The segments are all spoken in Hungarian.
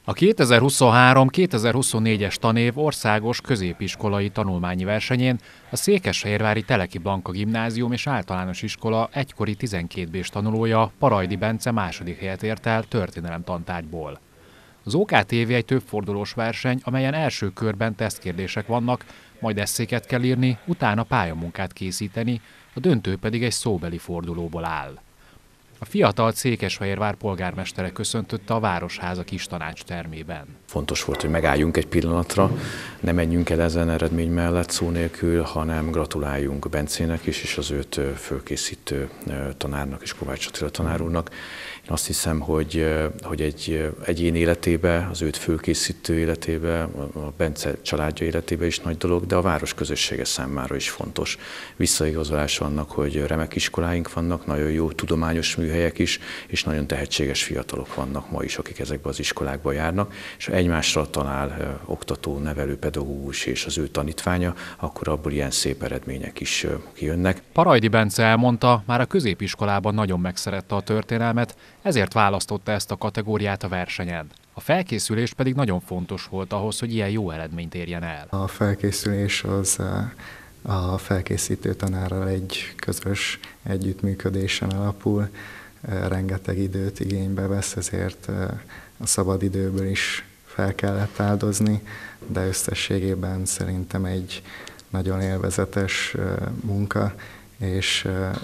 A 2023-2024-es tanév országos középiskolai tanulmányi versenyén a székesfehérvári Teleki Blanka Gimnázium és Általános Iskola egykori 12B-s tanulója, Parajdi Bence második helyet ért el történelem tantárgyból. Az OKTV egy többfordulós verseny, amelyen első körben tesztkérdések vannak, majd esszéket kell írni, utána pályamunkát készíteni, a döntő pedig egy szóbeli fordulóból áll. A fiatal Székesfehérvár polgármestere köszöntötte a Városháza Kistanács termében. Fontos volt, hogy megálljunk egy pillanatra, ne menjünk el ezen eredmény mellett szó nélkül, hanem gratuláljunk Bencének is, és az őt fölkészítő tanárnak és Kovács Attila tanár úrnak. Én azt hiszem, hogy egy egyén életébe, az őt fölkészítő életébe, a Bence családja életébe is nagy dolog, de a város közössége számára is fontos. Visszaigazolás annak, hogy remek iskoláink vannak, nagyon jó tudományos műhelyek is, és nagyon tehetséges fiatalok vannak ma is, akik ezekbe az iskolákba járnak, és ha egymásra talál oktató, nevelő, pedagógus és az ő tanítványa, akkor abból ilyen szép eredmények is kijönnek. Parajdi Bence elmondta, már a középiskolában nagyon megszerette a történelmet, ezért választotta ezt a kategóriát a versenyen. A felkészülés pedig nagyon fontos volt ahhoz, hogy ilyen jó eredményt érjen el. A felkészülés az a felkészítő tanárral egy közös együttműködésen alapul, rengeteg időt igénybe vesz, ezért a szabad időből is fel kellett áldozni, de összességében szerintem egy nagyon élvezetes munka, és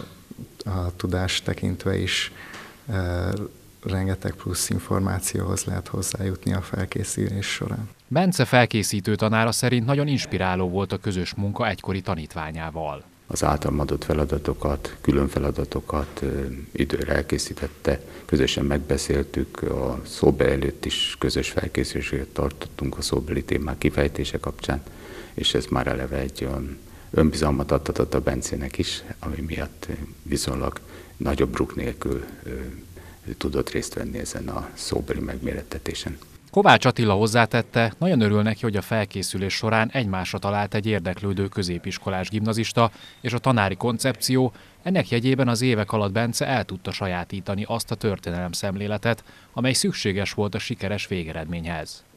a tudást tekintve is rengeteg plusz információhoz lehet hozzájutni a felkészülés során. Bence felkészítő tanára szerint nagyon inspiráló volt a közös munka egykori tanítványával. Az általam adott feladatokat, külön feladatokat időre elkészítette, közösen megbeszéltük, a szóbeli előtt is közös felkészüléseket tartottunk a szóbeli témák kifejtése kapcsán, és ez már eleve egy olyan önbizalmat adhatott a Bencének is, ami miatt viszonylag nagyobb druk nélkül tudott részt venni ezen a szóbeli megmérettetésen. Kovács Attila hozzátette, nagyon örül neki, hogy a felkészülés során egymásra talált egy érdeklődő középiskolás gimnazista, és a tanári koncepció, ennek jegyében az évek alatt Bence el tudta sajátítani azt a történelemszemléletet, amely szükséges volt a sikeres végeredményhez.